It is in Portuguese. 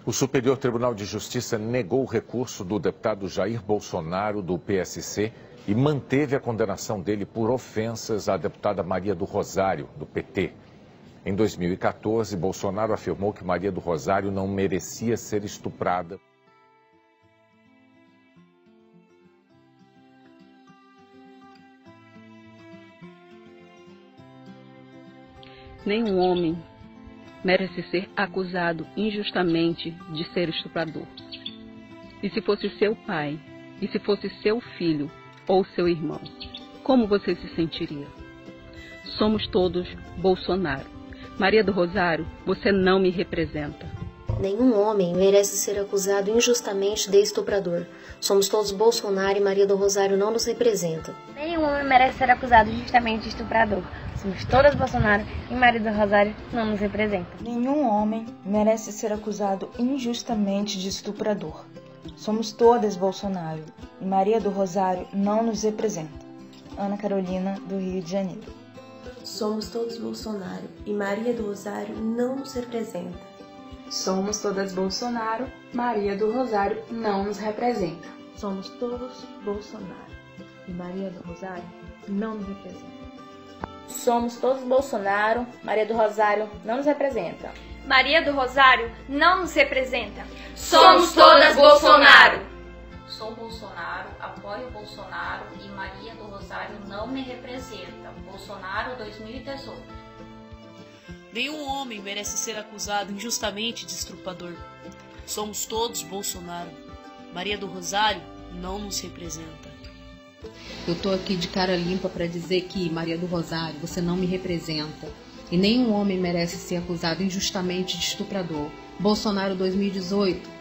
O Superior Tribunal de Justiça negou o recurso do deputado Jair Bolsonaro, do PSC, e manteve a condenação dele por ofensas à deputada Maria do Rosário, do PT. Em 2014, Bolsonaro afirmou que Maria do Rosário não merecia ser estuprada. Nenhum homem merece ser acusado injustamente de ser estuprador. E se fosse seu pai, e se fosse seu filho ou seu irmão, como você se sentiria? Somos todos Bolsonaro. Maria do Rosário, você não me representa. Nenhum homem merece ser acusado injustamente de estuprador. Somos todos Bolsonaro e Maria do Rosário não nos representa. Nenhum homem merece ser acusado injustamente de estuprador. Somos todas Bolsonaro e Maria do Rosário não nos representa. Nenhum homem merece ser acusado injustamente de estuprador. Somos todas Bolsonaro e Maria do Rosário não nos representa. Ana Carolina, do Rio de Janeiro. Somos todos Bolsonaro e Maria do Rosário não nos representa. Somos todas Bolsonaro, Maria do Rosário não nos representa. Somos todos Bolsonaro e Maria do Rosário não nos representa. Somos todos Bolsonaro, Maria do Rosário não nos representa. Maria do Rosário não nos representa. Somos todas Bolsonaro. Sou Bolsonaro, apoio Bolsonaro e Maria do Rosário não me representa. Bolsonaro 2018. Nenhum homem merece ser acusado injustamente de estuprador. Somos todos Bolsonaro. Maria do Rosário não nos representa. Eu tô aqui de cara limpa para dizer que, Maria do Rosário, você não me representa. E nenhum homem merece ser acusado injustamente de estuprador. Bolsonaro 2018